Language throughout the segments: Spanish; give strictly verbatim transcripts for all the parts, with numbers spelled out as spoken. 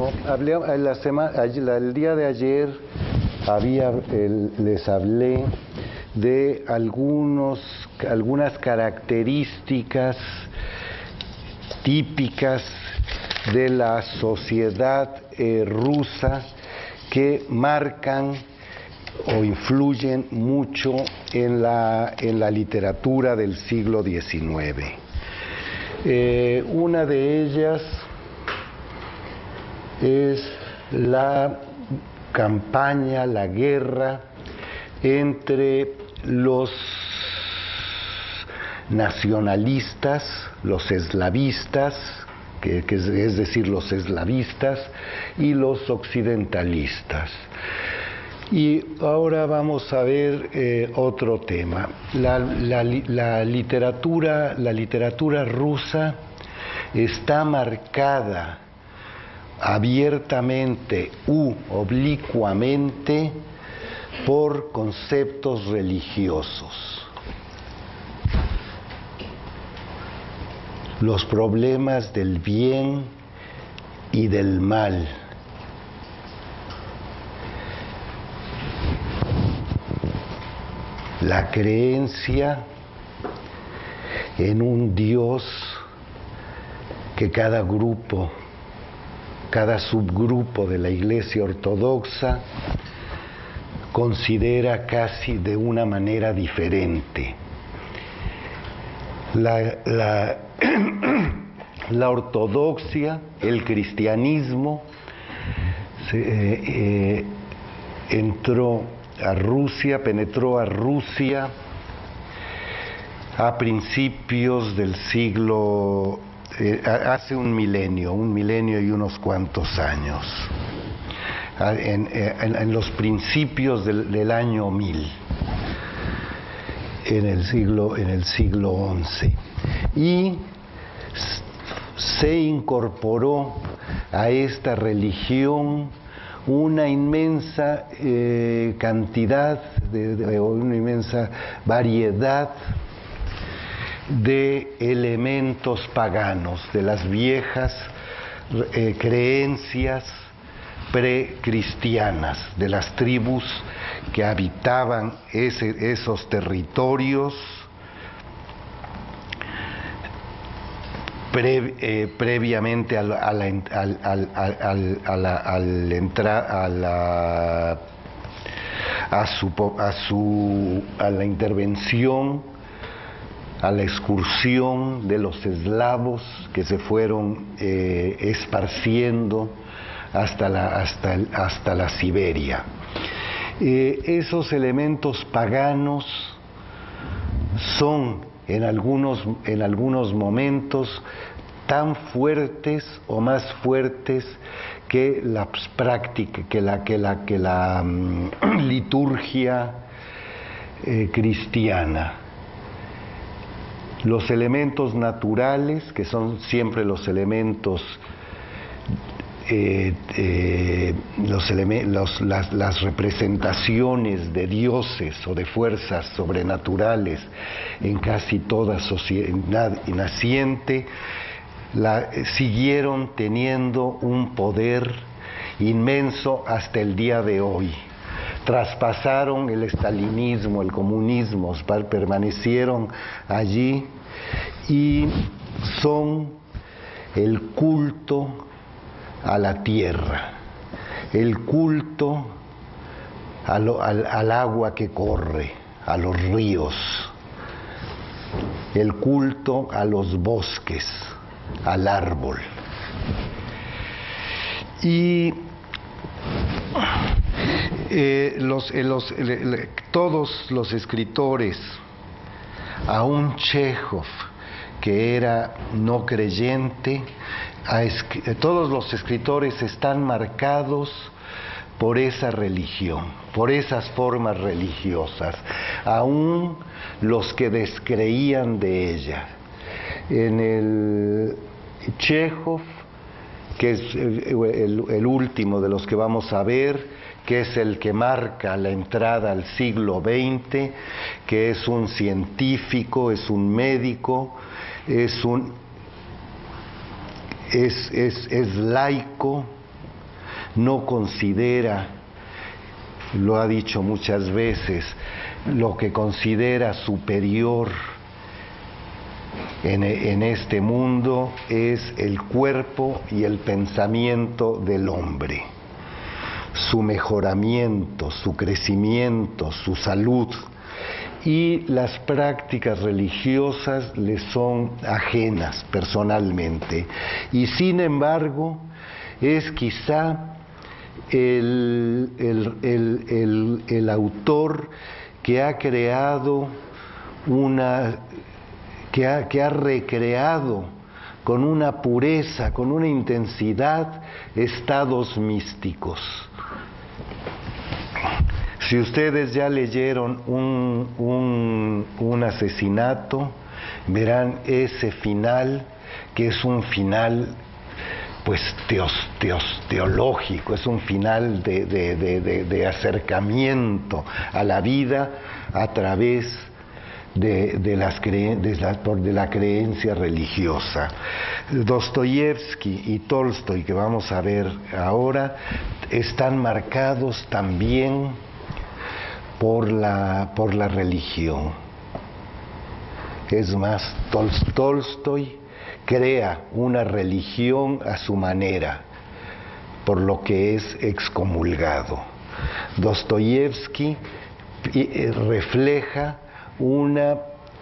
Bueno, hablé, la semana, el día de ayer había, el, les hablé de algunos, algunas características típicas de la sociedad eh, rusa que marcan o influyen mucho en la, en la literatura del siglo diecinueve. Eh, una de ellas es la campaña, la guerra entre los nacionalistas, los eslavistas, que, que es, es decir, los eslavistas, y los occidentalistas. Y ahora vamos a ver eh, otro tema. La, la, la, literatura, la literatura rusa está marcada abiertamente u oblicuamente por conceptos religiosos. Los problemas del bien y del mal. La creencia en un Dios que cada grupo, cada subgrupo de la Iglesia Ortodoxa considera casi de una manera diferente. La, la, la ortodoxia, el cristianismo, se, eh, eh, entró a Rusia, penetró a Rusia a principios del siglo, eh, hace un milenio, un milenio y unos cuantos años, en, en, en los principios del, del año mil, en el siglo, en el siglo once, y se incorporó a esta religión una inmensa eh, cantidad, de, de, una inmensa variedad de elementos paganos, de las viejas eh, creencias precristianas, de las tribus que habitaban ese, esos territorios Pre, eh, previamente a la, a la, al, al, al, a la, al entrar a la a su, a su a la intervención, a la excursión de los eslavos que se fueron eh, esparciendo hasta la hasta el, hasta la Siberia. Eh, esos elementos paganos son en algunos, en algunos momentos tan fuertes o más fuertes que la práctica, que la, que la, que la um, liturgia eh, cristiana. Los elementos naturales, que son siempre los elementos Eh, eh, los los, las, las representaciones de dioses o de fuerzas sobrenaturales en casi toda sociedad naciente, la, eh, siguieron teniendo un poder inmenso hasta el día de hoy. Traspasaron el estalinismo, el comunismo, permanecieron allí y son el culto a la tierra, el culto a lo, al, al agua que corre, a los ríos, el culto a los bosques, al árbol. Y eh, los, eh, los, eh, todos los escritores, aún Chejov, que era no creyente, a todos los escritores están marcados por esa religión, por esas formas religiosas, aún los que descreían de ella. En el Chejov, que es el, el, el último de los que vamos a ver, que es el que marca la entrada al siglo veinte, que es un científico, es un médico, es un Es, es, es laico, no considera, lo ha dicho muchas veces, lo que considera superior en, en este mundo es el cuerpo y el pensamiento del hombre, su mejoramiento, su crecimiento, su salud, y las prácticas religiosas le son ajenas personalmente, y sin embargo es quizá el, el, el, el, el autor que ha creado una, que ha, que ha recreado con una pureza, con una intensidad, estados místicos. Si ustedes ya leyeron un, un, un asesinato, verán ese final, que es un final pues teos, teos, teológico, es un final de, de, de, de, de acercamiento a la vida a través de, de, las creen, de, la, de la creencia religiosa. Dostoyevsky y Tolstoy, que vamos a ver ahora, están marcados también por la, por la religión. Es más, Tol, Tolstoy crea una religión a su manera, por lo que es excomulgado. Dostoyevsky refleja una,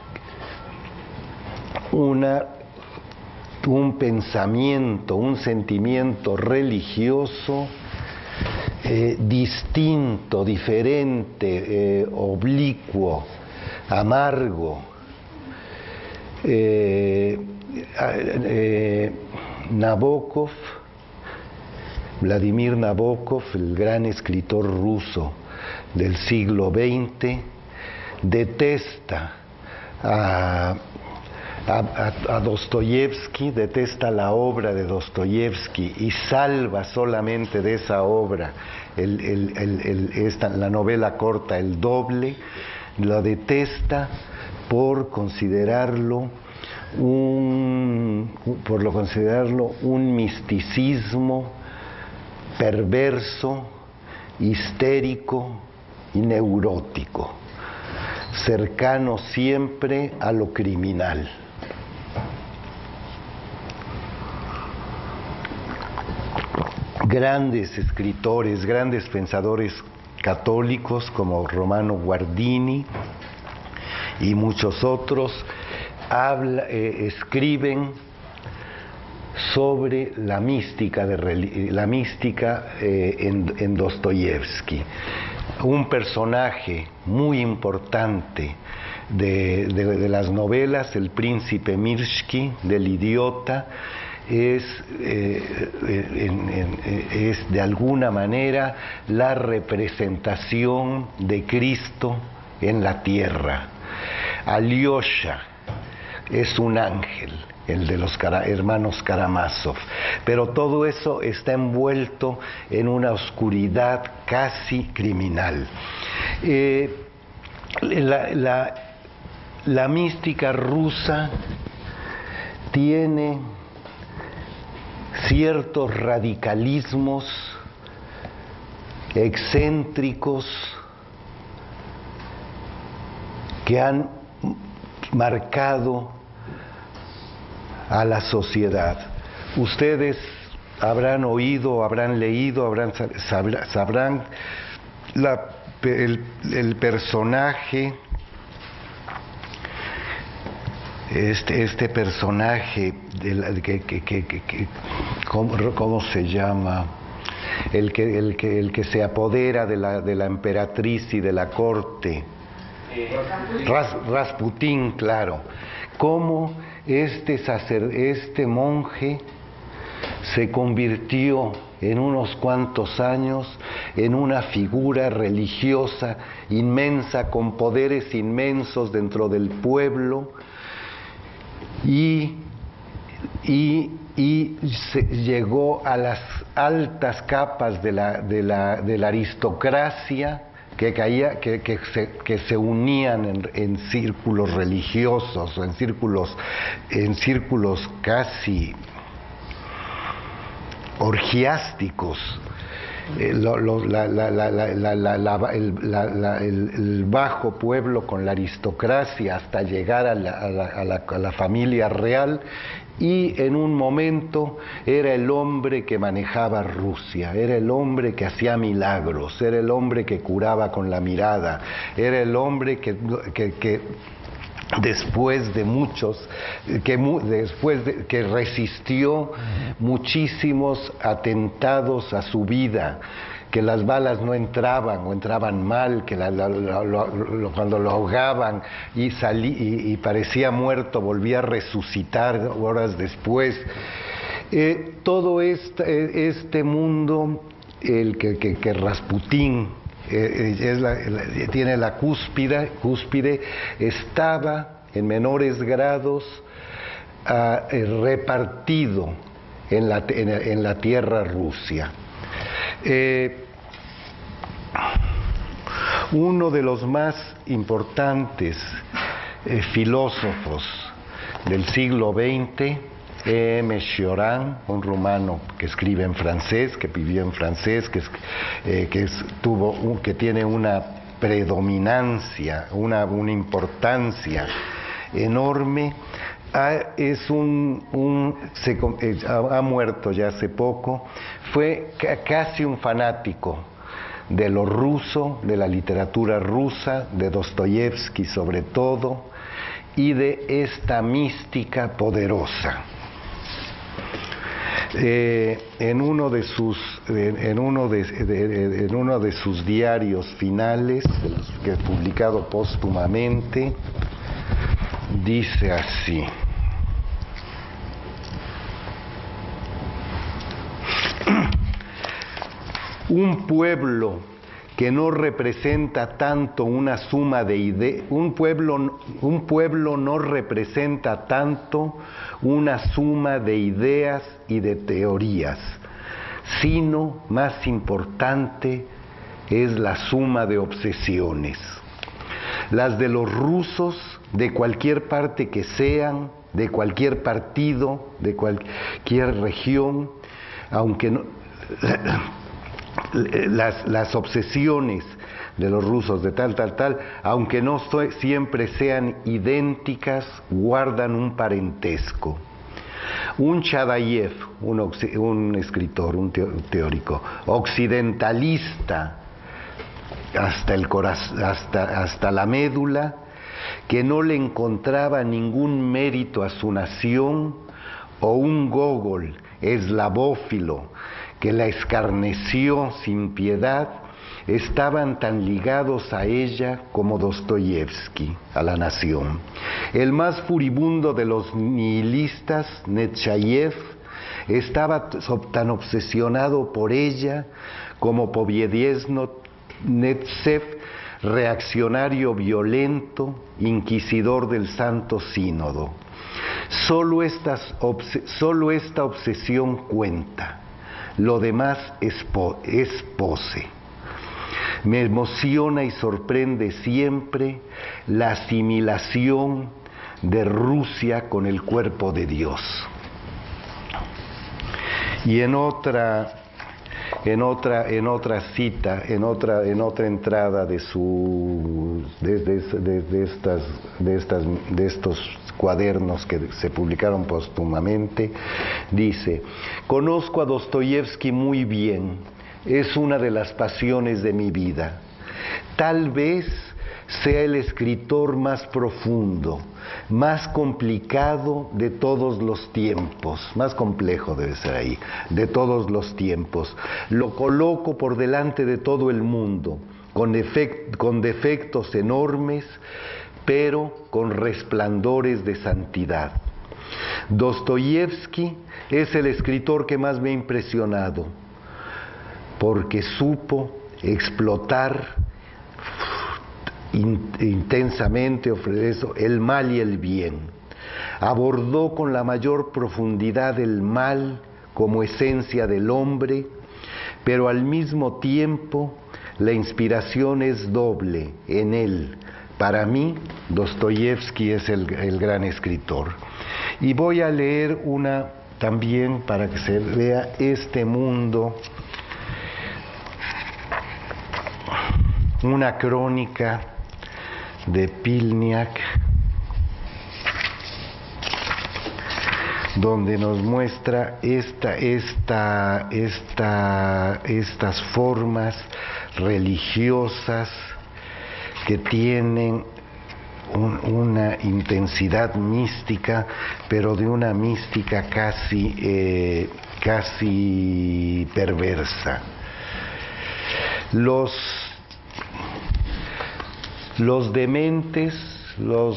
una, un pensamiento, un sentimiento religioso eh, distinto, diferente, eh, oblicuo, amargo. Eh, eh, Nabokov, Vladimir Nabokov, el gran escritor ruso del siglo veinte, detesta a, a, a Dostoyevsky, detesta la obra de Dostoyevsky y salva solamente de esa obra el, el, el, el, esta, la novela corta El Doble. La detesta por considerarlo un, por lo considerarlo un misticismo perverso, histérico y neurótico, cercano siempre a lo criminal. Grandes escritores, grandes pensadores católicos como Romano Guardini y muchos otros habla, eh, escriben sobre la mística, de, la mística eh, en, en Dostoyevsky. Un personaje muy importante de, de, de las novelas, el príncipe Mirsky, del Idiota, es, eh, en, en, es de alguna manera la representación de Cristo en la tierra. Alyosha es un ángel, el de los hermanos Karamazov, pero todo eso está envuelto en una oscuridad casi criminal. Eh, la, la, la mística rusa tiene ciertos radicalismos excéntricos que han marcado a la sociedad. Ustedes habrán oído, habrán leído, habrán, sabrán la, el, el personaje, este, este personaje, de la, que, que, que, que, ¿cómo, ¿cómo se llama? El que, el que, el que se apodera de la, de la emperatriz y de la corte. Ras, Rasputín, claro. Cómo este, sacer, este monje se convirtió en unos cuantos años en una figura religiosa inmensa, con poderes inmensos dentro del pueblo, y, y, y se llegó a las altas capas de la, de la, de la aristocracia, que, caía, que, que, se, que se unían en, en círculos religiosos, o en círculos, en círculos casi orgiásticos, eh, lo, lo, la, la, la, la, la, la, la, el, la, la, el, el bajo pueblo con la aristocracia hasta llegar a la, a la, a la, a la familia real, y en un momento era el hombre que manejaba Rusia, era el hombre que hacía milagros, era el hombre que curaba con la mirada, era el hombre que, que, que después de muchos, que mu, después de, que resistió muchísimos atentados a su vida, que las balas no entraban o entraban mal, que la, la, la, la, la, cuando lo ahogaban y, salí, y, y parecía muerto, volvía a resucitar horas después. Eh, todo este, este mundo, el que, que, que Rasputín eh, es la, la, tiene la cúspide, cúspide, estaba en menores grados uh, eh, repartido en la, en, en la tierra Rusia. Eh, uno de los más importantes eh, filósofos del siglo veinte, E M Cioran, un rumano que escribe en francés, que vivió en francés, que, es, eh, que, es, tuvo un, que tiene una predominancia, una, una importancia enorme. Ah, es un, un se, eh, ha, ha muerto ya hace poco, fue ca, casi un fanático de lo ruso, de la literatura rusa, de Dostoyevsky sobre todo, y de esta mística poderosa. Eh, en uno de sus en, en uno de, de, en uno de sus diarios finales, que he publicado póstumamente, dice así: un pueblo que no representa tanto una suma de ideas, un pueblo, un pueblo no representa tanto una suma de ideas y de teorías, sino más importante es la suma de obsesiones. Las de los rusos, de cualquier parte que sean, de cualquier partido, de cualquier región, aunque no, las, las obsesiones de los rusos de tal, tal, tal, aunque no siempre sean idénticas, guardan un parentesco. Un Chadayev, un, un escritor, un teórico, occidentalista hasta, el corazón, hasta, hasta la médula, que no le encontraba ningún mérito a su nación, o un Gogol eslavófilo que la escarneció sin piedad, estaban tan ligados a ella como Dostoyevsky a la nación. El más furibundo de los nihilistas, Nechayev, estaba tan obsesionado por ella como Pobiedieznotsev, reaccionario violento, inquisidor del Santo Sínodo. Solo, estas, solo esta obsesión cuenta, lo demás es, po, es pose. Me emociona y sorprende siempre la asimilación de Rusia con el cuerpo de Dios. Y en otra, en otra, en otra cita, en otra, en otra entrada de su, de, de, de, de estas, de estas, de estos cuadernos que se publicaron póstumamente, dice: conozco a Dostoyevsky muy bien, es una de las pasiones de mi vida. Tal vez sea el escritor más profundo, más complicado de todos los tiempos, más complejo debe ser ahí, de todos los tiempos. Lo coloco por delante de todo el mundo, con, efect- con defectos enormes, pero con resplandores de santidad. Dostoyevsky es el escritor que más me ha impresionado, porque supo explotar in, intensamente eso, el mal y el bien. Abordó con la mayor profundidad el mal como esencia del hombre, pero al mismo tiempo la inspiración es doble en él. Para mí, Dostoyevsky es el, el gran escritor. Y voy a leer una también para que se vea este mundo una crónica de Pilniak, donde nos muestra esta, esta, esta, estas formas religiosas que tienen un, una intensidad mística, pero de una mística casi, eh, casi perversa. Los, los dementes, los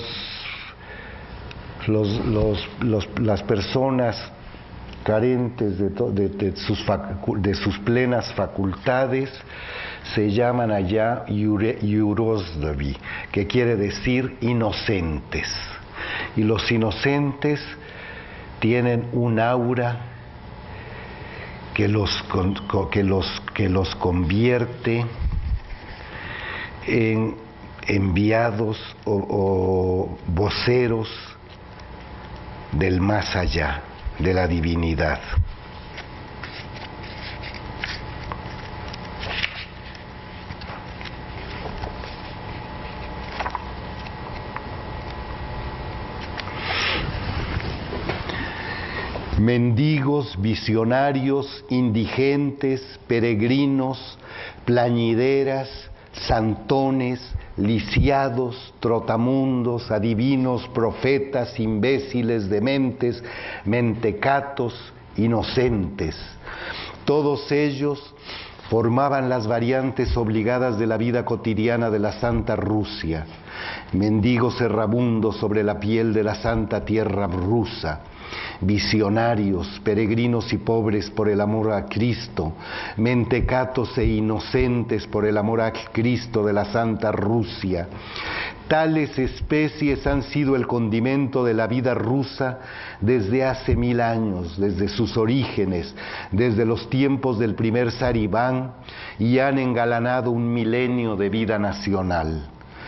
Los, los, los, las personas carentes de, to, de, de, sus facu, de sus plenas facultades se llaman allá Yurozdavi, que quiere decir inocentes. Y los inocentes tienen un aura que los, que los, que los convierte en enviados o, o voceros del más allá, de la divinidad. Mendigos, visionarios, indigentes, peregrinos, plañideras, santones, lisiados, trotamundos, adivinos, profetas, imbéciles, dementes, mentecatos, inocentes. Todos ellos formaban las variantes obligadas de la vida cotidiana de la Santa Rusia, mendigos errabundos sobre la piel de la Santa Tierra rusa, visionarios, peregrinos y pobres por el amor a Cristo, mentecatos e inocentes por el amor a Cristo de la Santa Rusia. Tales especies han sido el condimento de la vida rusa desde hace mil años, desde sus orígenes, desde los tiempos del primer zar Iván, y han engalanado un milenio de vida nacional.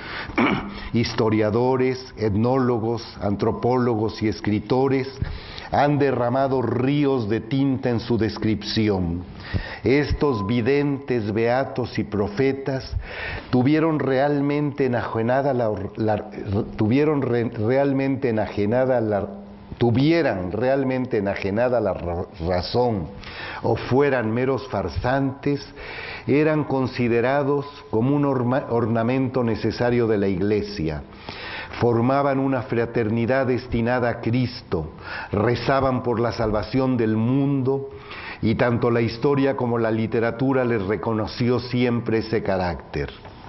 Historiadores, etnólogos, antropólogos y escritores han derramado ríos de tinta en su descripción. Estos videntes, beatos y profetas tuvieron realmente enajenada la, la tuvieron re, realmente enajenada la tuvieran realmente enajenada la razón o fueran meros farsantes, eran considerados como un orma, ornamento necesario de la Iglesia. Formaban una fraternidad destinada a Cristo, rezaban por la salvación del mundo, y tanto la historia como la literatura les reconoció siempre ese carácter.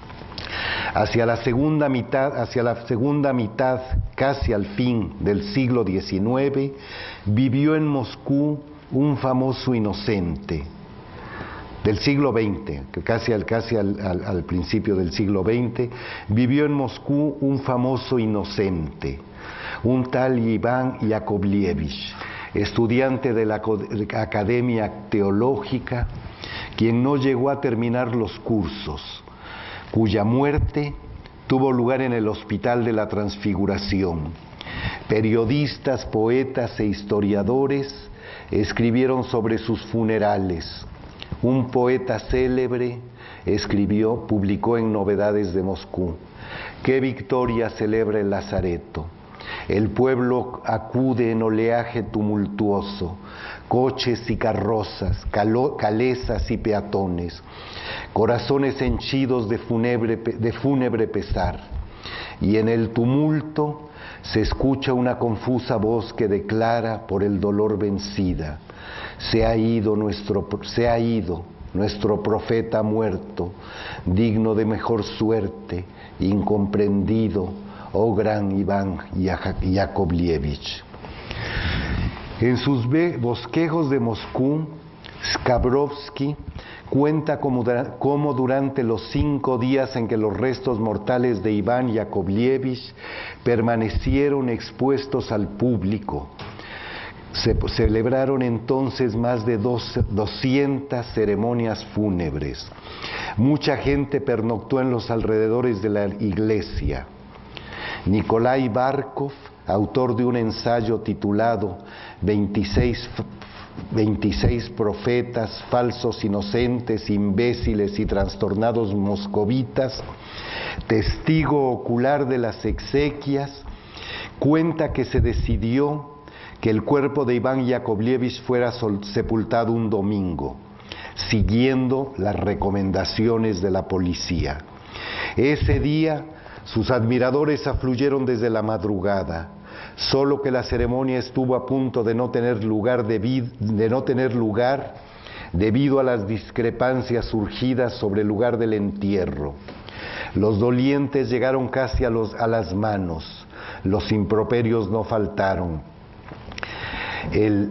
Hacia la segunda mitad, hacia la segunda mitad, casi al fin del siglo diecinueve, vivió en Moscú un famoso inocente. Del siglo veinte, casi, al, casi al, al, al principio del siglo veinte, vivió en Moscú un famoso inocente, un tal Iván Yakovlevich, estudiante de la Academia Teológica, quien no llegó a terminar los cursos, cuya muerte tuvo lugar en el Hospital de la Transfiguración. Periodistas, poetas e historiadores escribieron sobre sus funerales. Un poeta célebre escribió, publicó en Novedades de Moscú: «Qué victoria celebra el Lazareto. El pueblo acude en oleaje tumultuoso, coches y carrozas, calo, calesas y peatones, corazones henchidos de fúnebre, de fúnebre pesar, y en el tumulto se escucha una confusa voz que declara por el dolor vencida: se ha ido nuestro, se ha ido, nuestro profeta muerto, digno de mejor suerte, incomprendido, oh gran Iván Yakovlevich». En sus bosquejos de Moscú, Skabrovsky cuenta cómo, cómo durante los cinco días en que los restos mortales de Iván Yakovlevich permanecieron expuestos al público, se celebraron entonces más de doscientas ceremonias fúnebres. Mucha gente pernoctó en los alrededores de la iglesia. Nikolai Barkov, autor de un ensayo titulado veintiséis, veintiséis profetas, falsos inocentes, imbéciles y trastornados moscovitas, testigo ocular de las exequias, cuenta que se decidió que el cuerpo de Iván Yakovlevich fuera sepultado un domingo, siguiendo las recomendaciones de la policía. Ese día sus admiradores afluyeron desde la madrugada, solo que la ceremonia estuvo a punto de no tener lugar, debido, de no tener lugar debido a las discrepancias surgidas sobre el lugar del entierro. Los dolientes llegaron casi a, los, a las manos, los improperios no faltaron. El,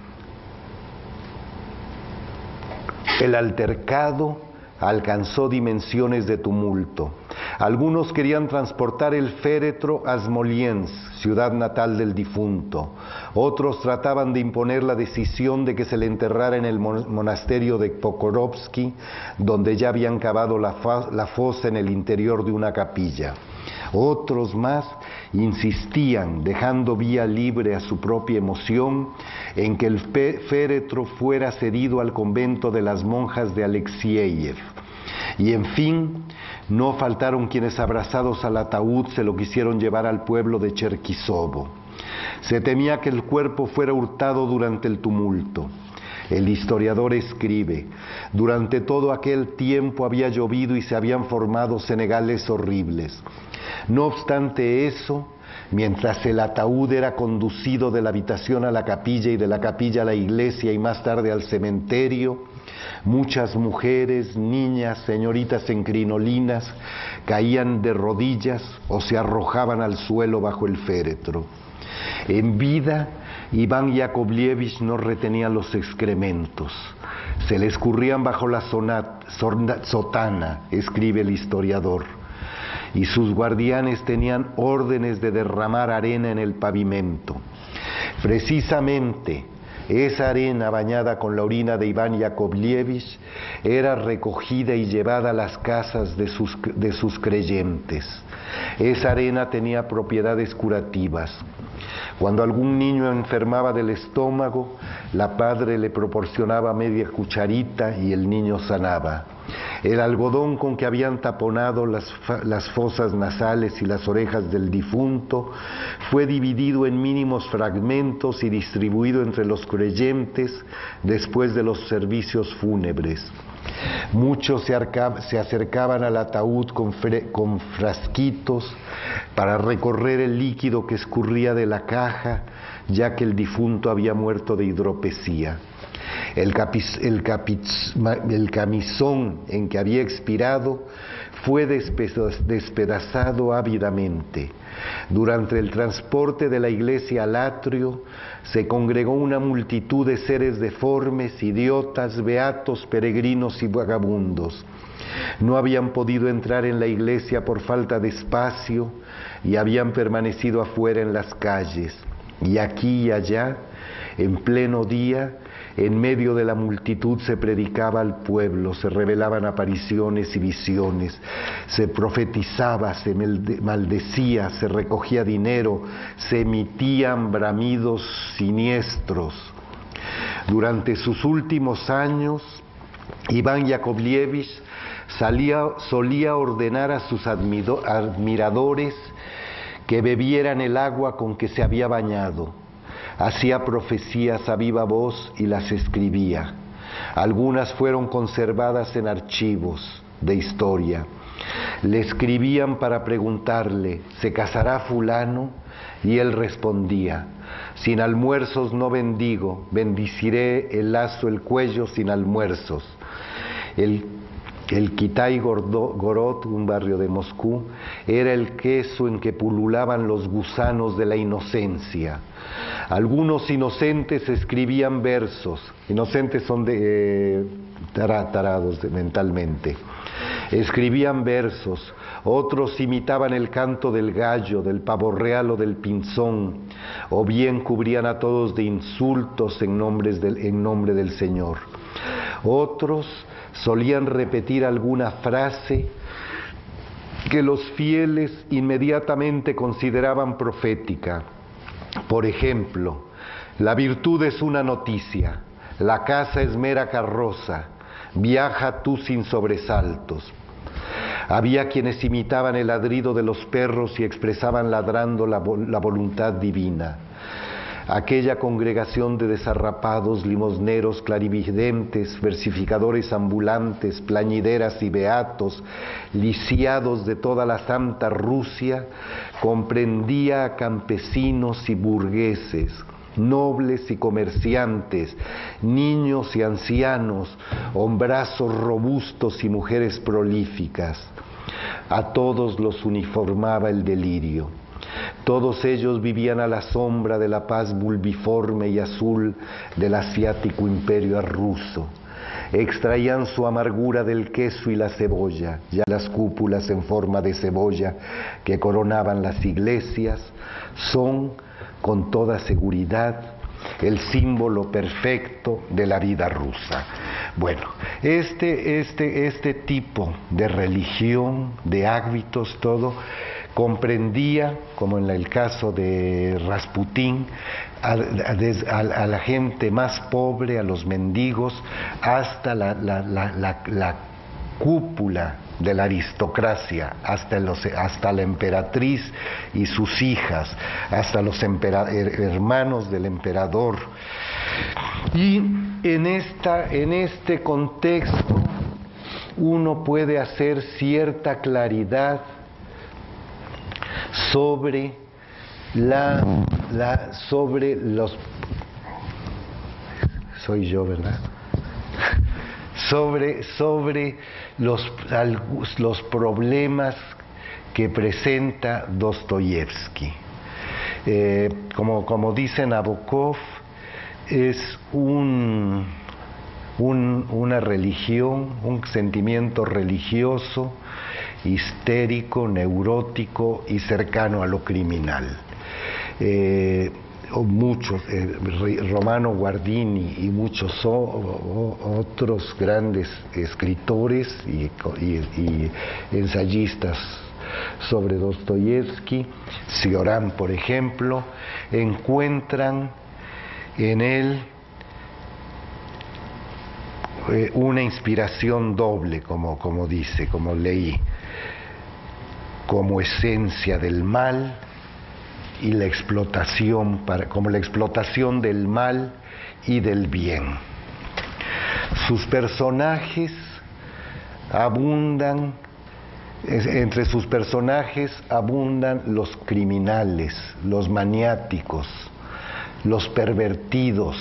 el altercado alcanzó dimensiones de tumulto. Algunos querían transportar el féretro a Smolensk, ciudad natal del difunto. Otros trataban de imponer la decisión de que se le enterrara en el monasterio de Pokrovsky, donde ya habían cavado la, la fosa en el interior de una capilla. Otros más insistían, dejando vía libre a su propia emoción, en que el féretro fuera cedido al convento de las monjas de Alexiev. Y en fin, no faltaron quienes abrazados al ataúd se lo quisieron llevar al pueblo de Cherkisovo. Se temía que el cuerpo fuera hurtado durante el tumulto. El historiador escribe: durante todo aquel tiempo había llovido y se habían formado senegales horribles. No obstante eso, mientras el ataúd era conducido de la habitación a la capilla y de la capilla a la iglesia y más tarde al cementerio, muchas mujeres, niñas, señoritas en crinolinas caían de rodillas o se arrojaban al suelo bajo el féretro. En vida, Iván Yakovlevich no retenía los excrementos, se le escurrían bajo la sonat, sotana, escribe el historiador, y sus guardianes tenían órdenes de derramar arena en el pavimento. Precisamente, esa arena bañada con la orina de Iván Yakovlevich era recogida y llevada a las casas de sus, de sus creyentes. Esa arena tenía propiedades curativas. Cuando algún niño enfermaba del estómago, la madre le proporcionaba media cucharita y el niño sanaba. El algodón con que habían taponado las, las fosas nasales y las orejas del difunto fue dividido en mínimos fragmentos y distribuido entre los creyentes después de los servicios fúnebres. Muchos se, arca, se acercaban al ataúd con, fre, con frasquitos para recorrer el líquido que escurría de la caja, ya que el difunto había muerto de hidropesía. El, capiz, el, capiz, el camisón en que había expirado fue despedazado ávidamente. Durante el transporte de la iglesia al atrio, se congregó una multitud de seres deformes, idiotas, beatos, peregrinos y vagabundos. No habían podido entrar en la iglesia por falta de espacio y habían permanecido afuera en las calles. Y aquí y allá, en pleno día, en medio de la multitud se predicaba al pueblo, se revelaban apariciones y visiones, se profetizaba, se maldecía, se recogía dinero, se emitían bramidos siniestros. Durante sus últimos años, Iván Yakovlevich salía, solía ordenar a sus admiradores que bebieran el agua con que se había bañado. Hacía profecías a viva voz y las escribía. Algunas fueron conservadas en archivos de historia. Le escribían para preguntarle: ¿se casará fulano? Y él respondía: sin almuerzos no bendigo, bendiciré el lazo, el cuello sin almuerzos. El El Kitay Gorod, un barrio de Moscú, era el queso en que pululaban los gusanos de la inocencia. Algunos inocentes escribían versos, inocentes son de, eh, tarados de, mentalmente, escribían versos, otros imitaban el canto del gallo, del pavo real o del pinzón, o bien cubrían a todos de insultos en, nombres del, en nombre del Señor. Otros solían repetir alguna frase que los fieles inmediatamente consideraban profética. Por ejemplo, la virtud es una noticia, la casa es mera carroza, viaja tú sin sobresaltos. Había quienes imitaban el ladrido de los perros y expresaban ladrando la, la voluntad divina. Aquella congregación de desarrapados, limosneros, clarividentes, versificadores ambulantes, plañideras y beatos, lisiados de toda la santa Rusia, comprendía a campesinos y burgueses, nobles y comerciantes, niños y ancianos, hombrazos robustos y mujeres prolíficas. A todos los uniformaba el delirio. Todos ellos vivían a la sombra de la paz bulbiforme y azul del asiático imperio ruso. Extraían su amargura del queso y la cebolla, ya las cúpulas en forma de cebolla que coronaban las iglesias son, con toda seguridad, el símbolo perfecto de la vida rusa. Bueno, este, este, este tipo de religión, de hábitos, todo, comprendía, como en el caso de Rasputín, a, a, a la gente más pobre, a los mendigos, hasta la, la, la, la, la cúpula de la aristocracia, hasta, los, hasta la emperatriz y sus hijas, hasta los empera, hermanos del emperador. Y en, esta, en este contexto uno puede hacer cierta claridad sobre la, la sobre los soy yo, ¿verdad? sobre sobre los, los problemas que presenta Dostoyevsky. Eh, como, como dice Nabokov, es un, un, una religión, un sentimiento religioso, histérico, neurótico y cercano a lo criminal. Eh, muchos, eh, Romano Guardini y muchos o, o, otros grandes escritores y, y, y ensayistas sobre Dostoyevsky, Cioran, por ejemplo, encuentran en él eh, una inspiración doble, como, como dice, como leí, como esencia del mal y la explotación, para, como la explotación del mal y del bien. Sus personajes abundan, entre sus personajes abundan los criminales, los maniáticos, los pervertidos,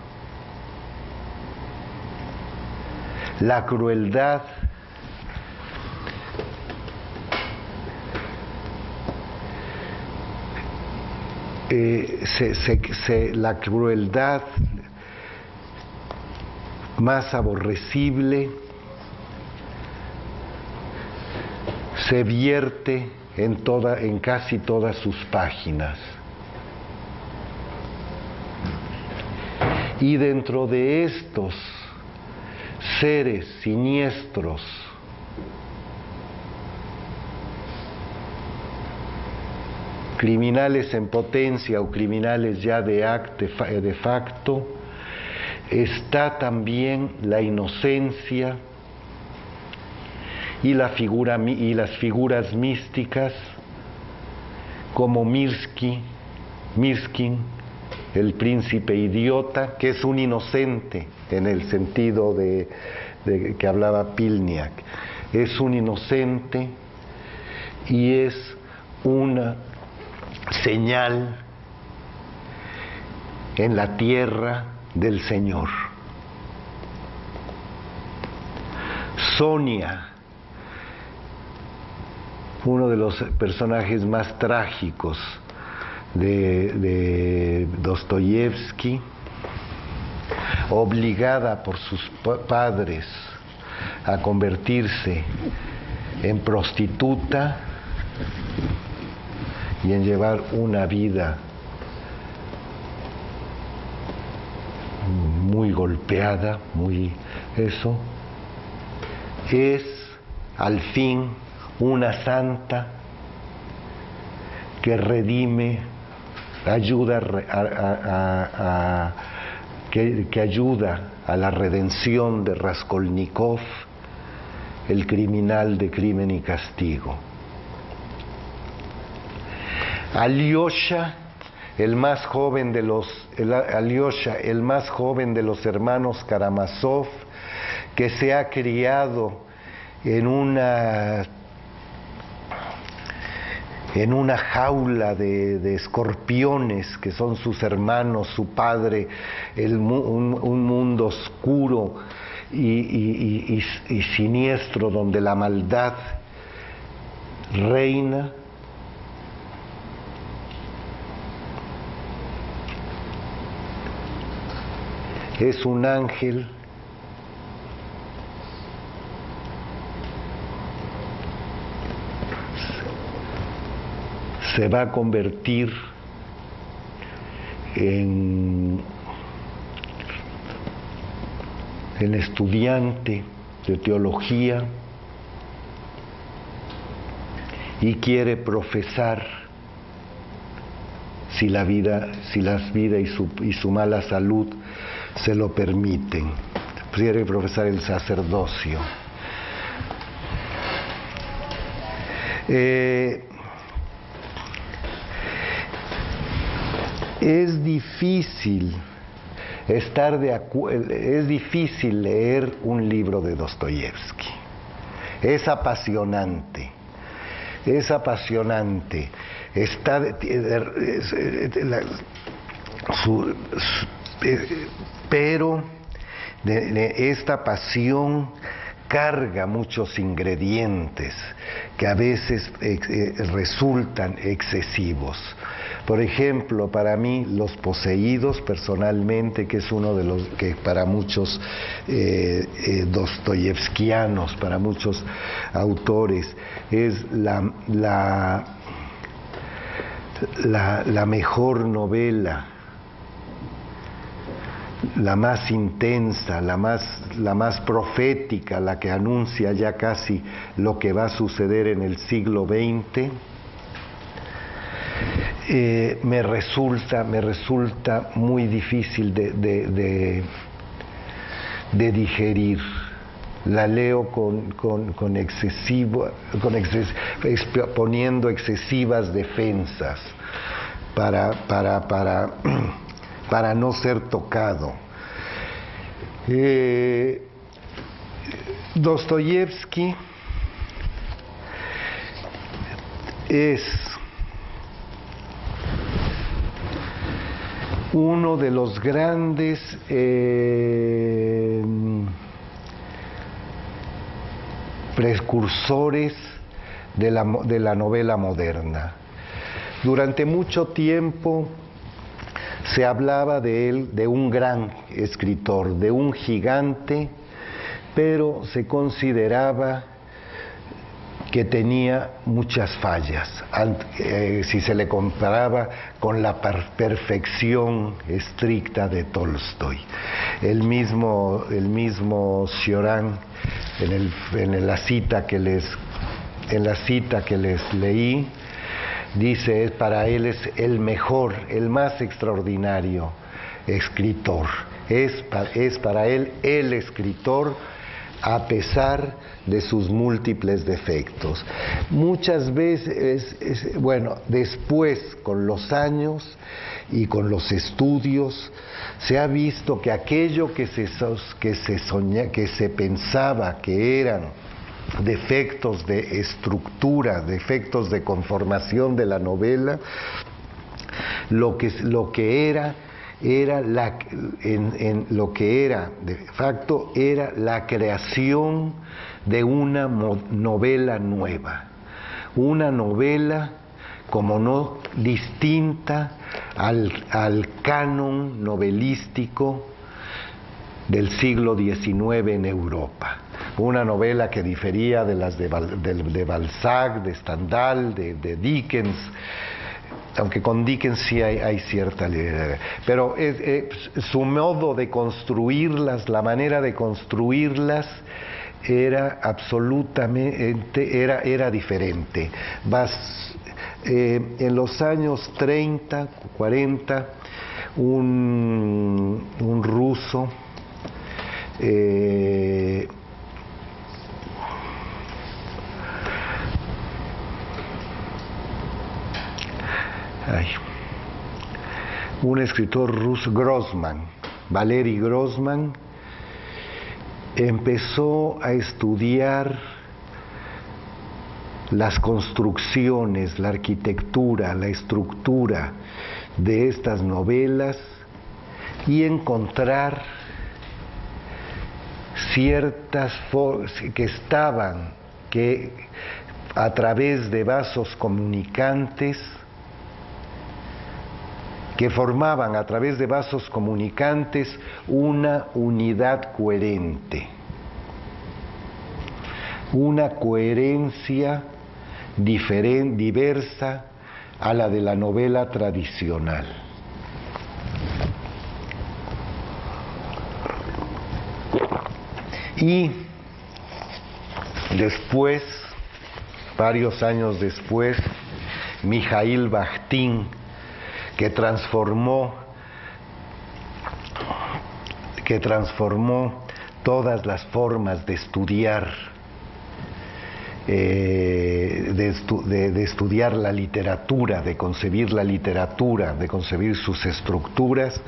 la crueldad, eh, se, se, se, la crueldad más aborrecible se vierte en, toda, en casi todas sus páginas. Y dentro de estos seres siniestros, criminales en potencia o criminales ya de, act, de facto, está también la inocencia y, la figura, y las figuras místicas como Mirsky, Mirskin, el príncipe idiota, que es un inocente en el sentido de, de que hablaba Pilniak. Es un inocente y es una señal en la tierra del Señor. Sonia, uno de los personajes más trágicos de, de Dostoyevsky, obligada por sus padres a convertirse en prostituta y en llevar una vida muy golpeada, muy eso, es al fin una santa que redime ayuda a, a, a, que, que ayuda a la redención de Raskolnikov, el criminal de Crimen y Castigo. Alyosha, el más joven de los el, Alyosha, el más joven de los hermanos Karamazov, que se ha criado en una en una jaula de, de escorpiones que son sus hermanos, su padre, el, un, un mundo oscuro y, y, y, y siniestro donde la maldad reina. Es un ángel se va a convertir en, en estudiante de teología y quiere profesar, si la vida, si las vidas y su, y su mala salud se lo permiten, quiere profesar el sacerdocio. Eh, Es difícil estar de acuerdo, es difícil leer un libro de Dostoyevski. Es apasionante, es apasionante. Está, su, su, pero de, de esta pasión carga muchos ingredientes que a veces eh, resultan excesivos. Por ejemplo, para mí Los Poseídos, personalmente, que es uno de los que para muchos eh, eh, dostoyevskianos, para muchos autores, es la, la, la, la mejor novela, la más intensa, la más, la más profética, la que anuncia ya casi lo que va a suceder en el siglo veinte. Eh, me resulta, me resulta muy difícil de, de, de, de digerir. La leo con, con, con excesivo, con exces, poniendo excesivas defensas para, para, para, para no ser tocado. Eh, Dostoyevski es uno de los grandes eh, precursores de la, de la novela moderna. Durante mucho tiempo se hablaba de él, de un gran escritor, de un gigante, pero se consideraba que tenía muchas fallas, eh, si se le comparaba con la perfección estricta de Tolstoy. El mismo, el mismo Cioran, en, el, en la cita que les, en la cita que les leí, dice, para él es el mejor, el más extraordinario escritor. Es, es para él el escritor, a pesar de sus múltiples defectos. Muchas veces, es, bueno, después, con los años y con los estudios, se ha visto que aquello que se, que se, soña, que se pensaba que eran defectos de estructura, defectos de conformación de la novela, lo que, lo que era era la, en, en lo que era de facto era la creación de una novela nueva, una novela como no distinta al, al canon novelístico del siglo diecinueve en Europa, una novela que difería de las de, de, de Balzac, de Stendhal, de, de Dickens, aunque con Dickens sí hay, hay cierta libertad, pero es, eh, su modo de construirlas, la manera de construirlas era absolutamente, era, era diferente. Vas, Eh, en los años treinta, cuarenta, un, un ruso eh, ay, un escritor ruso, Grossman, Valery Grossman, empezó a estudiar las construcciones, la arquitectura, la estructura de estas novelas y encontrar ciertas formas que estaban, que a través de vasos comunicantes, que formaban a través de vasos comunicantes una unidad coherente, una coherencia diferente, diversa a la de la novela tradicional. Y después, varios años después, Mikhail Bakhtin, que transformó, que transformó todas las formas de estudiar, eh, de, estu de, de estudiar la literatura, de concebir la literatura, de concebir sus estructuras,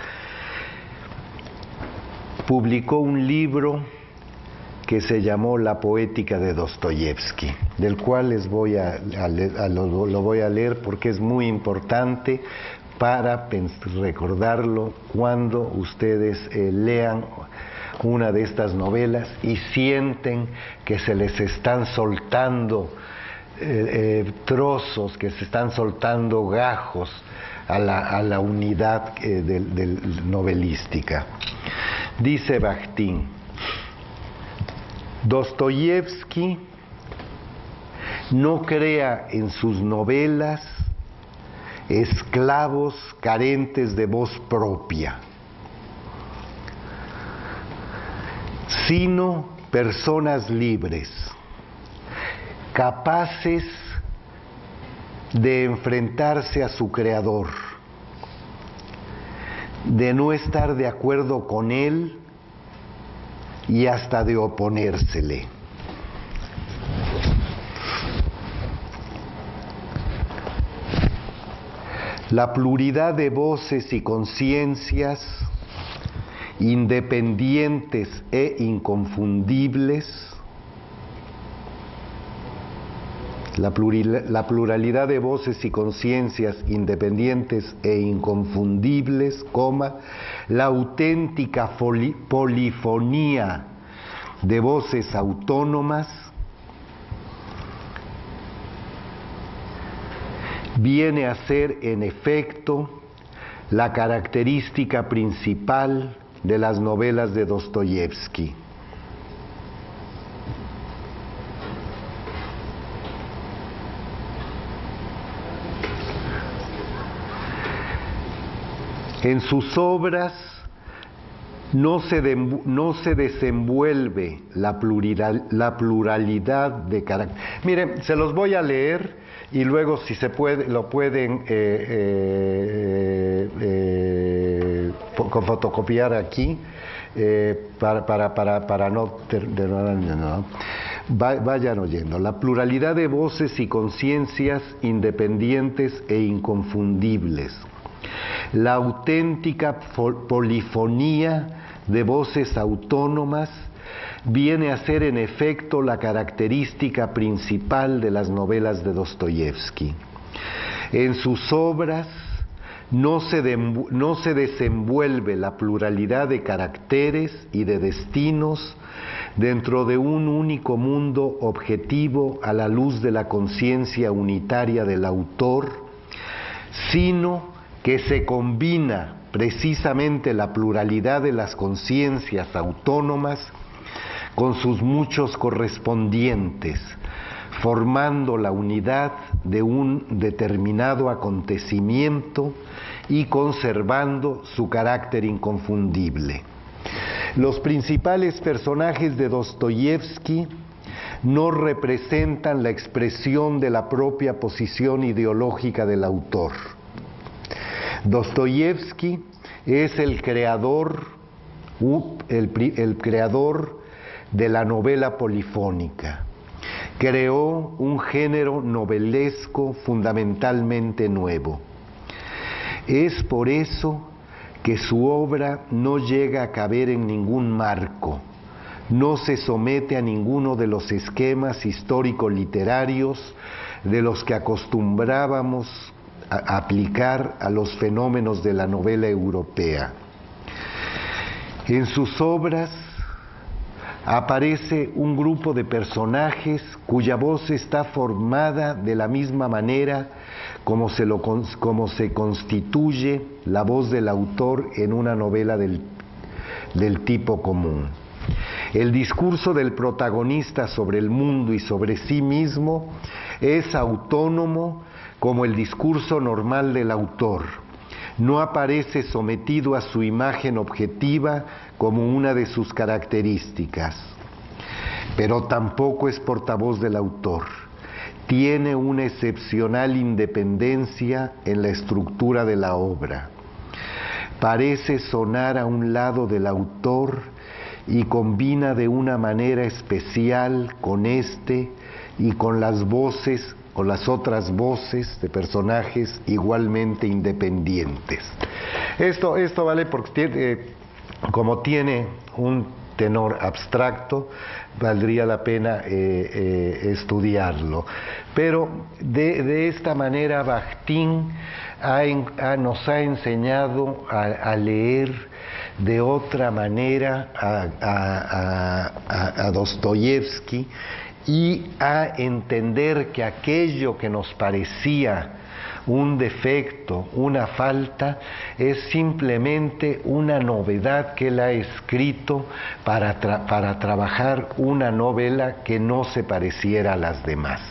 publicó un libro que se llamó La poética de Dostoyevsky, del cual les voy a, a, a lo, lo voy a leer porque es muy importante para recordarlo cuando ustedes eh, lean una de estas novelas y sienten que se les están soltando eh, eh, trozos, que se están soltando gajos a la, a la unidad eh, del, del novelística. Dice Bakhtin: Dostoyevsky no crea en sus novelas esclavos carentes de voz propia, sino personas libres, capaces de enfrentarse a su creador, de no estar de acuerdo con él y hasta de oponérsele. La pluralidad de voces y conciencias independientes e inconfundibles, la, plural, la pluralidad de voces y conciencias independientes e inconfundibles, coma, la auténtica polifonía de voces autónomas, viene a ser en efecto la característica principal de las novelas de Dostoyevsky. En sus obras no se, de, no se desenvuelve la, plural, la pluralidad de carácter. Miren, se los voy a leer y luego si se puede lo pueden eh, eh, eh, fotocopiar aquí eh, para, para, para, para no, no vayan oyendo. La pluralidad de voces y conciencias independientes e inconfundibles, la auténtica polifonía de voces autónomas viene a ser en efecto la característica principal de las novelas de Dostoyevsky. En sus obras no se, de, no se desenvuelve la pluralidad de caracteres y de destinos dentro de un único mundo objetivo a la luz de la conciencia unitaria del autor, sino que se combina precisamente la pluralidad de las conciencias autónomas con sus muchos correspondientes, formando la unidad de un determinado acontecimiento y conservando su carácter inconfundible. Los principales personajes de Dostoyevsky no representan la expresión de la propia posición ideológica del autor. Dostoyevski es el creador, el, el creador de la novela polifónica. Creó un género novelesco fundamentalmente nuevo. Es por eso que su obra no llega a caber en ningún marco, no se somete a ninguno de los esquemas histórico-literarios de los que acostumbrábamos a aplicar a los fenómenos de la novela europea. En sus obras aparece un grupo de personajes cuya voz está formada de la misma manera como se, lo, como se constituye la voz del autor en una novela del, del tipo común. El discurso del protagonista sobre el mundo y sobre sí mismo es autónomo como el discurso normal del autor. No aparece sometido a su imagen objetiva como una de sus características, pero tampoco es portavoz del autor. Tiene una excepcional independencia en la estructura de la obra. Parece sonar a un lado del autor y combina de una manera especial con este y con las voces o las otras voces de personajes igualmente independientes. Esto, esto vale porque eh, como tiene un tenor abstracto, valdría la pena eh, eh, estudiarlo. Pero de, de esta manera Bakhtin ha, ha, nos ha enseñado a, a leer de otra manera a, a, a, a Dostoyevski y a entender que aquello que nos parecía un defecto, una falta, es simplemente una novedad que él ha escrito para, tra para trabajar una novela que no se pareciera a las demás.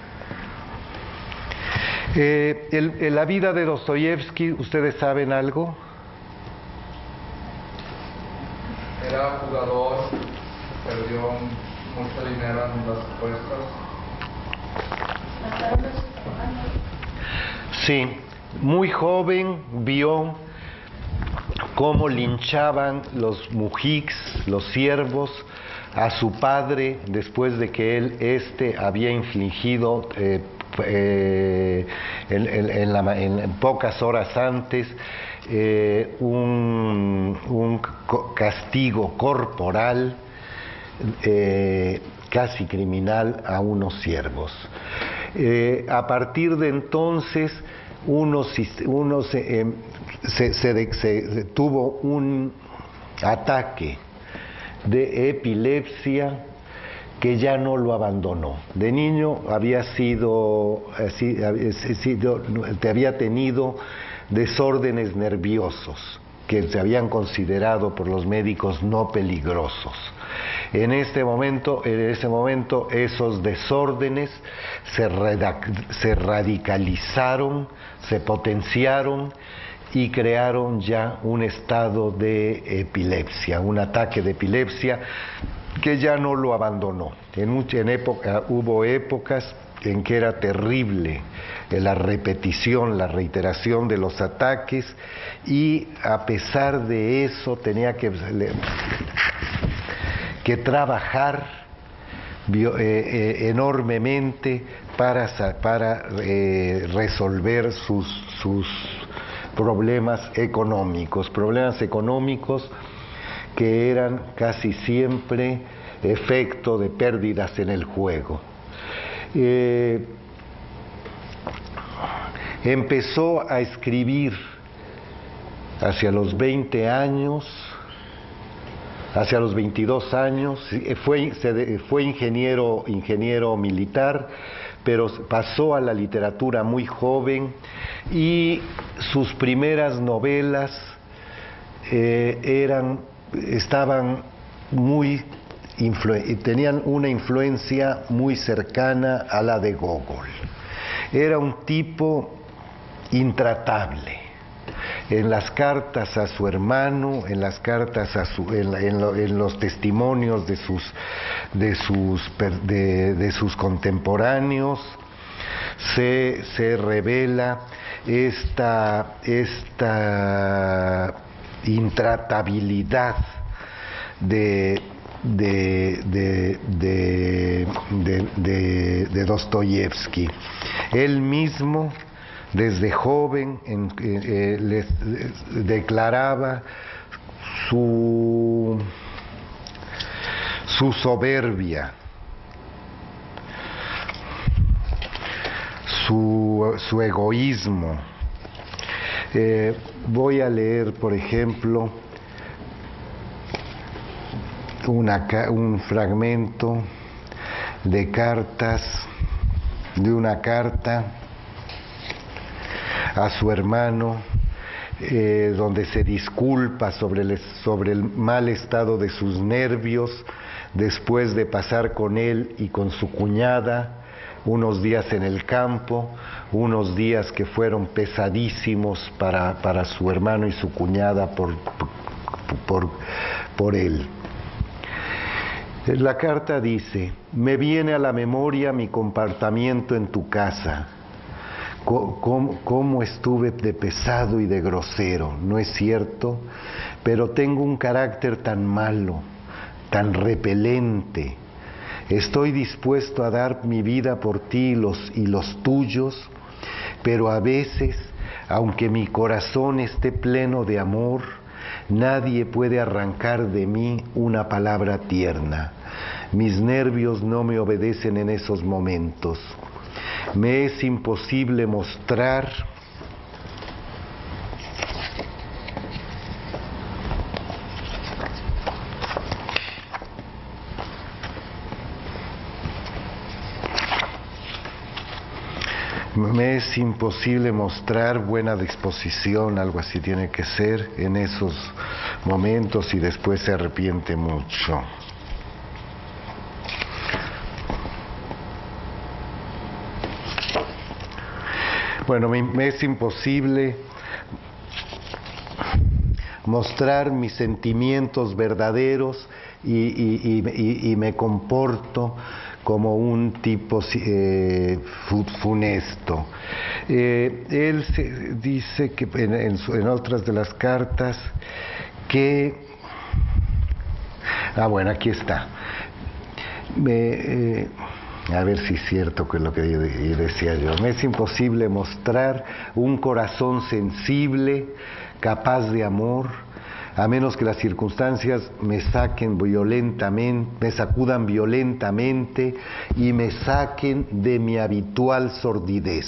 Eh, el, en la vida de Dostoyevski, ¿ustedes saben algo? Era jugador, perdió mucho dinero en las apuestas. Sí, muy joven vio cómo linchaban los mujiks, los siervos, a su padre después de que él este había infligido eh, eh, en, en, en, la, en pocas horas antes eh, un, un castigo corporal eh, casi criminal a unos siervos. Eh, a partir de entonces uno, uno se, eh, se, se, se tuvo un ataque de epilepsia que ya no lo abandonó. De niño había sido, así, había sido te había tenido desórdenes nerviosos que se habían considerado por los médicos no peligrosos. En este momento, en ese momento esos desórdenes se, se radicalizaron, se potenciaron y crearon ya un estado de epilepsia, un ataque de epilepsia que ya no lo abandonó. En, en época, hubo épocas en que era terrible la repetición, la reiteración de los ataques, y a pesar de eso tenía que, que trabajar bio, eh, eh, enormemente para, para eh, resolver sus, sus problemas económicos, problemas económicos que eran casi siempre efecto de pérdidas en el juego. Eh, empezó a escribir hacia los veinte años, hacia los veintidós años, fue, se, fue ingeniero, ingeniero militar, pero pasó a la literatura muy joven y sus primeras novelas eh, eran, estaban muy tenían una influencia muy cercana a la de Gogol. Era un tipo intratable, en las cartas a su hermano, en las cartas a su, en, en, lo, en los testimonios de sus, de sus, de, de sus contemporáneos, se, se revela esta, esta intratabilidad de, de, de, de, de, de, de Dostoyevsky. Él mismo, desde joven, en, eh, les, les declaraba su, su soberbia, su, su egoísmo. Eh, voy a leer, por ejemplo, una, un fragmento de cartas, de una carta a su hermano, eh, donde se disculpa sobre el, sobre el mal estado de sus nervios después de pasar con él y con su cuñada unos días en el campo, unos días que fueron pesadísimos para, para su hermano y su cuñada por, por, por él. La carta dice: me viene a la memoria mi comportamiento en tu casa. Cómo, cómo estuve de pesado y de grosero, ¿no es cierto? Pero tengo un carácter tan malo, tan repelente. Estoy dispuesto a dar mi vida por ti y los, y los tuyos, pero a veces, aunque mi corazón esté pleno de amor, nadie puede arrancar de mí una palabra tierna. Mis nervios no me obedecen en esos momentos. Me es imposible mostrar me es imposible mostrar buena disposición, algo así tiene que ser, en esos momentos, y después se arrepiente mucho. Bueno, me, me es imposible mostrar mis sentimientos verdaderos y, y, y, y me comporto como un tipo eh, funesto. Eh, él se, dice que en, en, en otras de las cartas que... Ah, bueno, aquí está. Me, eh, a ver si es cierto que es lo que yo decía yo. Me es imposible mostrar un corazón sensible, capaz de amor, a menos que las circunstancias me saquen violentamente, me sacudan violentamente y me saquen de mi habitual sordidez.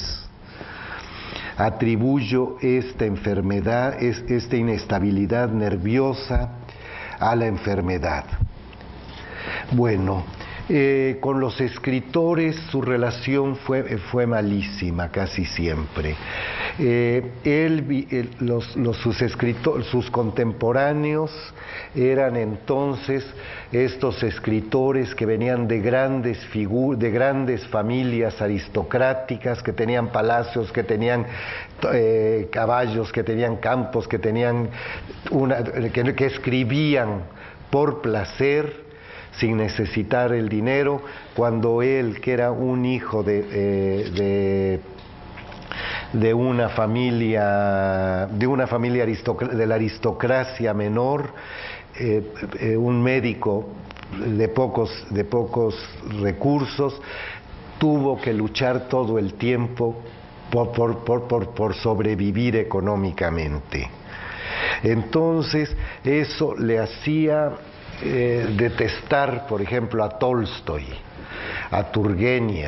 Atribuyo esta enfermedad, esta inestabilidad nerviosa a la enfermedad. Bueno, eh, con los escritores su relación fue, fue malísima casi siempre. Eh, él, él, los, los, sus, escritor, sus contemporáneos eran entonces estos escritores que venían de grandes figuras, de grandes familias aristocráticas, que tenían palacios, que tenían eh, caballos, que tenían campos, que tenían una, que, que escribían por placer, sin necesitar el dinero, cuando él, que era un hijo de, eh, de de una familia de una familia aristoc- de la aristocracia menor, eh, eh, un médico de pocos de pocos recursos, tuvo que luchar todo el tiempo por, por, por, por, por sobrevivir económicamente. Entonces eso le hacía eh, detestar, por ejemplo, a Tolstoy, a Turgeniev,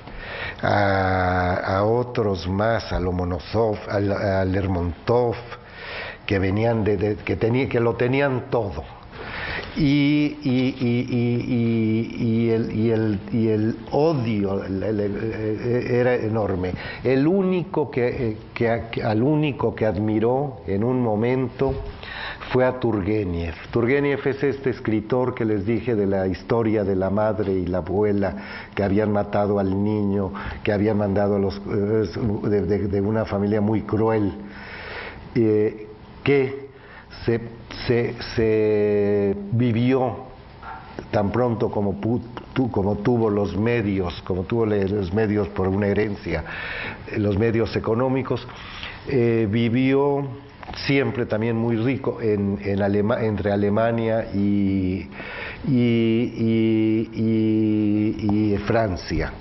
A, a otros más, a Lomonosov, a, a Lermontov, que venían de, de que tenía, que lo tenían todo, y, y, y, y, y, el, y, el, y el odio el, el, el, era enorme. El único que, que, que al único que admiró en un momento fue a Turgeniev. Turgeniev es este escritor que les dije de la historia de la madre y la abuela que habían matado al niño, que habían mandado a los, de, de, de una familia muy cruel. eh, que se, se, se vivió tan pronto como, tu, como tuvo los medios, como tuvo los medios por una herencia, los medios económicos, eh, vivió siempre también muy rico en, en Alema, entre Alemania y, y, y, y, y Francia.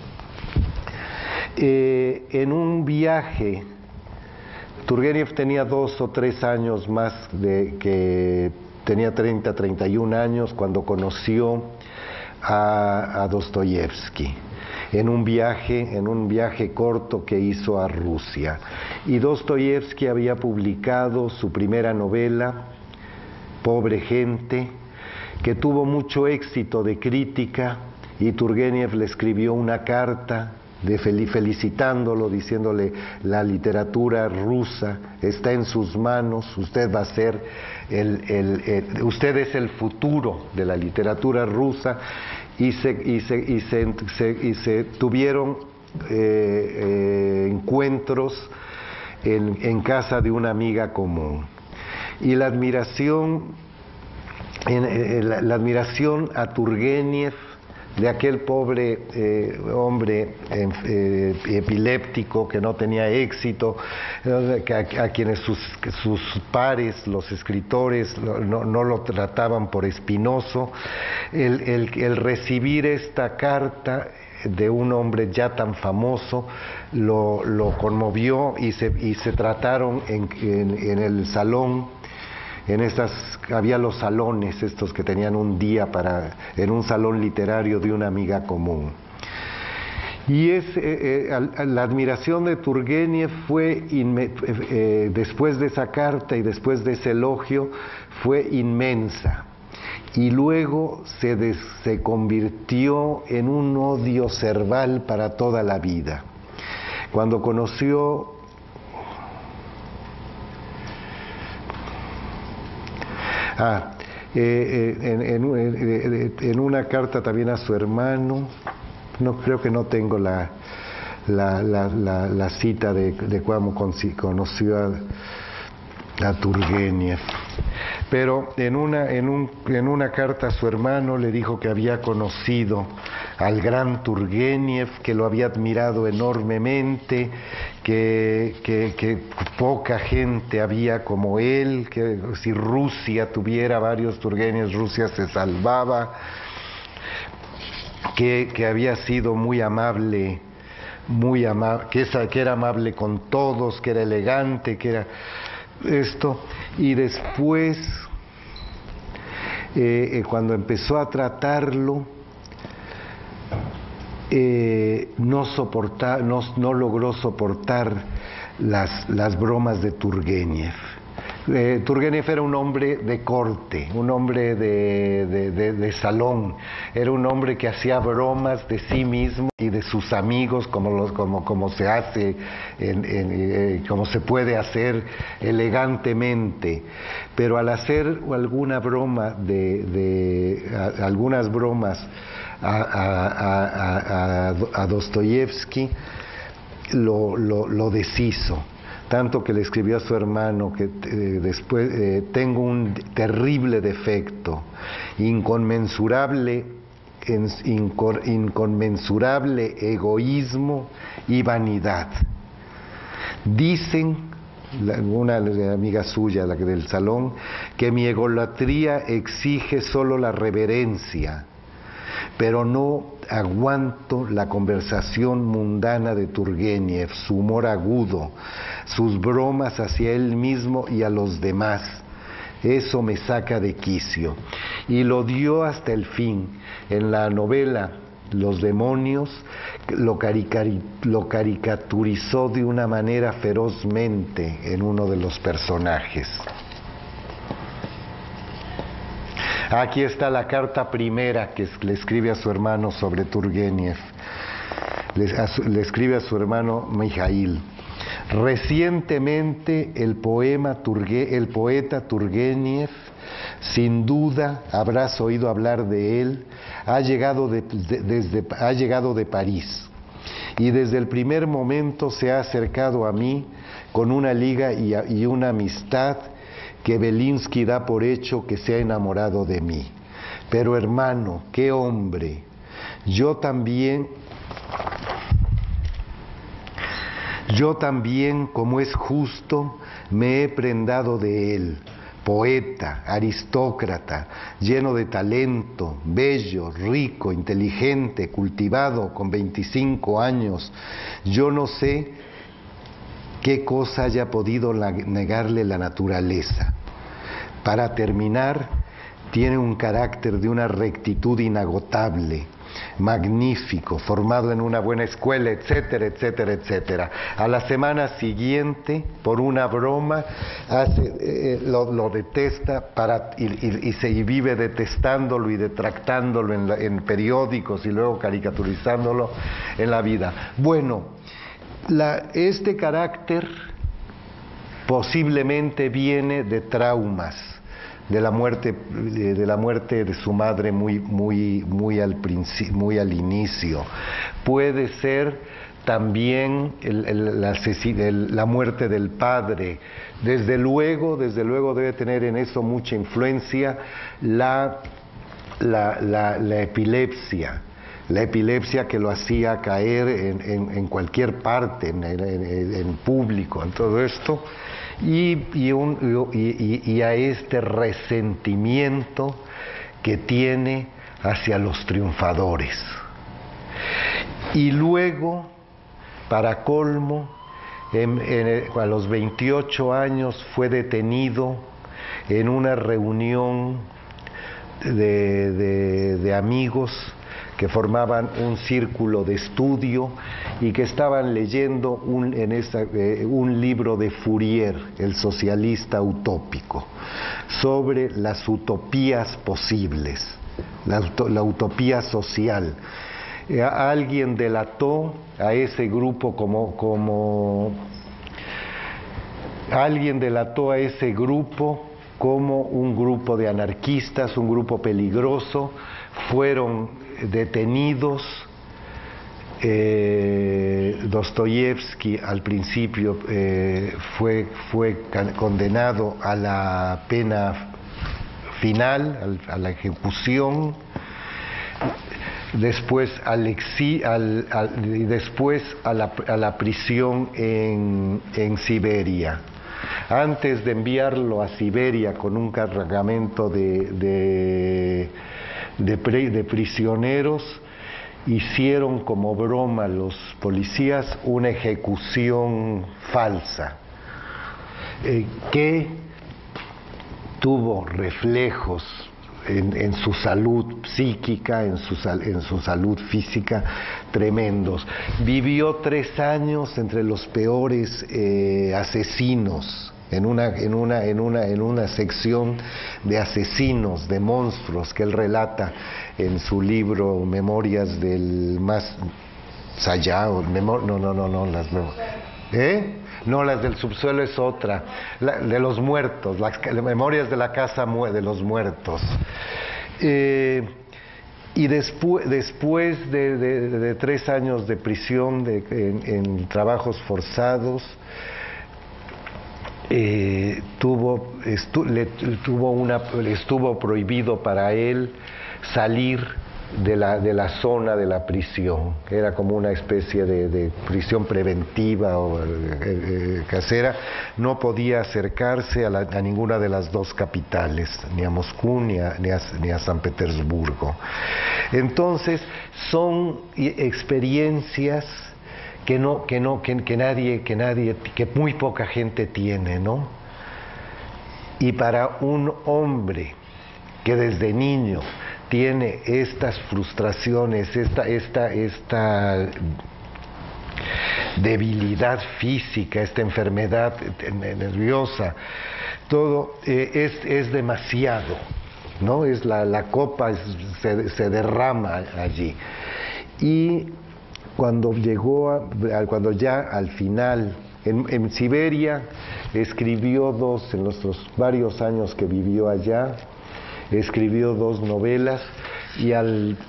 Eh, en un viaje, Turgeniev tenía dos o tres años más de que tenía treinta, treinta y un años cuando conoció a, a Dostoyevsky en un viaje, en un viaje corto que hizo a Rusia. Y Dostoyevsky había publicado su primera novela, Pobre gente, que tuvo mucho éxito de crítica, y Turgeniev le escribió una carta de felicitándolo, diciéndole: la literatura rusa está en sus manos, usted va a ser el, el, el usted es el futuro de la literatura rusa, y se, y se, y se, se, y se tuvieron eh, eh, encuentros en, en casa de una amiga común, y la admiración, en, en, la, la admiración a Turgeniev, de aquel pobre eh, hombre eh, epiléptico que no tenía éxito, eh, a, a quienes sus, sus pares, los escritores, no, no lo trataban por espinoso, el, el, el recibir esta carta de un hombre ya tan famoso lo, lo conmovió, y se, y se trataron en, en, en el salón. En estas, había los salones estos que tenían un día para, en un salón literario de una amiga común. Y es, eh, eh, la admiración de Turgeniev fue, inme, eh, después de esa carta y después de ese elogio, fue inmensa. Y luego se, des, se convirtió en un odio cerval para toda la vida. Cuando conoció Ah, eh, en, en, en una carta también a su hermano, no creo que no tengo la, la, la, la, la cita de, de cómo conoció a, a Turgeniev, pero en una, en, un, en una carta a su hermano le dijo que había conocido al gran Turgeniev, que lo había admirado enormemente, que, que, que poca gente había como él, que si Rusia tuviera varios Turgenievs, Rusia se salvaba, que, que había sido muy amable, muy amable, que, que era amable con todos, que era elegante, que era esto. Y después, eh, eh, cuando empezó a tratarlo, Eh, no, soportar, no, no logró soportar las, las bromas de Turgeniev. Eh, Turgeniev era un hombre de corte, un hombre de, de, de, de salón, era un hombre que hacía bromas de sí mismo y de sus amigos, como, los, como, como se hace, en, en, eh, como se puede hacer elegantemente, pero al hacer alguna broma de, de a, algunas bromas a, a, a, a, a Dostoyevsky, lo, lo, lo deshizo. Tanto que le escribió a su hermano que eh, después eh, tengo un terrible defecto, inconmensurable, en, incor, inconmensurable egoísmo y vanidad. Dicen, la, una amiga suya, la del salón, que mi egolatría exige solo la reverencia, pero no aguanto la conversación mundana de Turgeniev, su humor agudo, sus bromas hacia él mismo y a los demás. Eso me saca de quicio. Y lo dio hasta el fin. En la novela Los demonios lo, caricari lo caricaturizó de una manera ferozmente en uno de los personajes. Aquí está la carta primera que le escribe a su hermano sobre Turgeniev. Le, a su, le escribe a su hermano Mijail. Recientemente el, poema Turge, el poeta Turgeniev, sin duda habrás oído hablar de él, ha llegado de, de, desde, ha llegado de París y desde el primer momento se ha acercado a mí con una liga y, y una amistad que Belinsky da por hecho que se ha enamorado de mí. Pero hermano, qué hombre, yo también, yo también, como es justo, me he prendado de él. Poeta, aristócrata, lleno de talento, bello, rico, inteligente, cultivado, con veinticinco años. Yo no sé qué cosa haya podido negarle la naturaleza. Para terminar, tiene un carácter de una rectitud inagotable, magnífico, formado en una buena escuela, etcétera, etcétera, etcétera. A la semana siguiente, por una broma, hace, eh, lo, lo detesta para, y, y, y se y vive detestándolo y detractándolo en, la, en periódicos y luego caricaturizándolo en la vida. Bueno, la, este carácter posiblemente viene de traumas, de la muerte de la muerte de su madre muy muy muy al principio, muy al inicio. Puede ser también el, el, la, el, la muerte del padre. Desde luego, desde luego debe tener en eso mucha influencia la la, la, la epilepsia. La epilepsia que lo hacía caer en, en, en cualquier parte, en, en, en público, en todo esto. Y, y, un, y, y a este resentimiento que tiene hacia los triunfadores. Y luego, para colmo, en, en, a los veintiocho años fue detenido en una reunión de, de, de amigos que formaban un círculo de estudio y que estaban leyendo un, en esta, eh, un libro de Fourier, el socialista utópico, sobre las utopías posibles, la, la utopía social. Eh, alguien delató a ese grupo como, como alguien delató a ese grupo como un grupo de anarquistas, un grupo peligroso. Fueron detenidos. eh, Dostoyevsky al principio eh, fue, fue condenado a la pena final, a la ejecución, después al exi, al, al, y después a la, a la prisión en, en Siberia. Antes de enviarlo a Siberia con un cargamento de, de De, pre, de prisioneros, hicieron como broma los policías una ejecución falsa, eh, que tuvo reflejos en, en su salud psíquica, en su, en su salud física tremendos. Vivió tres años entre los peores eh, asesinos. En una, en, una, en, una, en una sección de asesinos, de monstruos, que él relata en su libro Memorias del Más Allá, memor, no, no, no, no, las, ¿eh? No, las del subsuelo es otra, la, de los muertos, las, las Memorias de la Casa de los Muertos. Eh, y despu después de, de, de tres años de prisión de, en, en trabajos forzados, Eh, tuvo, estu, le, tuvo una, le estuvo prohibido para él salir de la, de la zona de la prisión. Era como una especie de, de prisión preventiva o eh, eh, casera. No podía acercarse a, la, a ninguna de las dos capitales, ni a Moscú ni a, ni a, ni a San Petersburgo. Entonces son experiencias que no, que no, que, que nadie, que nadie, que muy poca gente tiene, ¿no? Y para un hombre que desde niño tiene estas frustraciones, esta, esta, esta debilidad física, esta enfermedad nerviosa, todo eh, es, es demasiado, ¿no? Es la, la copa es, se, se derrama allí. Y cuando llegó, a, cuando ya al final, en, en Siberia, escribió dos, en los, los varios años que vivió allá, escribió dos novelas y al,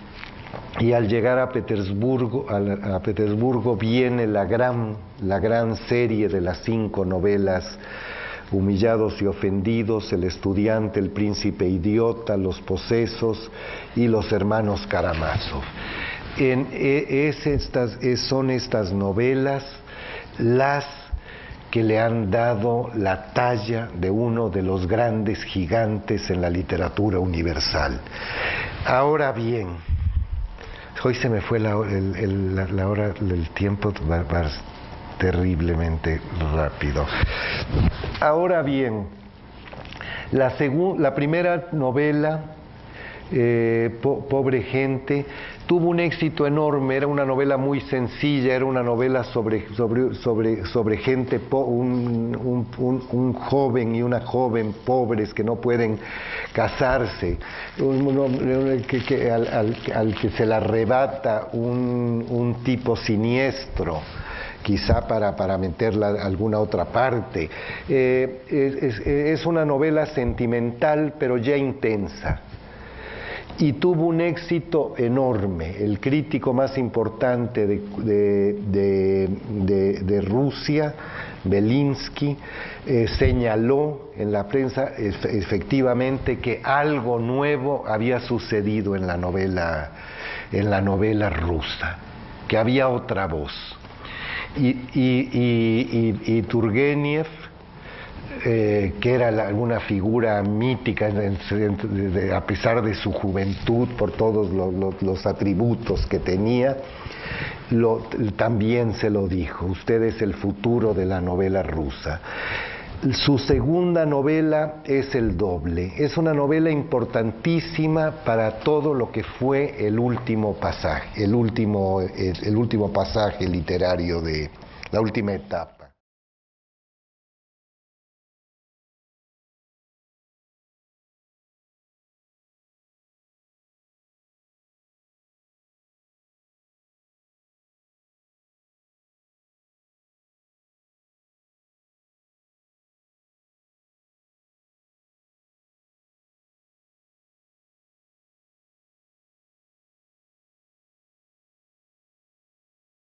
y al llegar a Petersburgo, a, a Petersburgo viene la gran, la gran serie de las cinco novelas: Humillados y ofendidos, El estudiante, El príncipe idiota, Los posesos y Los hermanos Karamazov. En, es estas, es, son estas novelas las que le han dado la talla de uno de los grandes gigantes en la literatura universal. Ahora bien, hoy se me fue la, el, el, la, la hora, el tiempo va, va terriblemente rápido. Ahora bien, la, la primera novela, eh, po Pobre gente, tuvo un éxito enorme. Era una novela muy sencilla, era una novela sobre, sobre, sobre, sobre gente, po un, un, un, un joven y una joven pobres que no pueden casarse, un, un, que, que, al, al, al que se le arrebata un, un tipo siniestro, quizá para, para meterla a alguna otra parte. Eh, es, es, es una novela sentimental, pero ya intensa. Y tuvo un éxito enorme. El crítico más importante de, de, de, de, de Rusia, Belinsky, eh, señaló en la prensa ef efectivamente que algo nuevo había sucedido en la novela, en la novela rusa, que había otra voz. Y, y, y, y, y Turgeniev, Eh, que era la, una figura mítica en, en, de, a pesar de su juventud, por todos los, los, los atributos que tenía, lo, también se lo dijo: usted es el futuro de la novela rusa. Su segunda novela es El doble. Es una novela importantísima para todo lo que fue el último pasaje, el último, el, el último pasaje literario de la última etapa.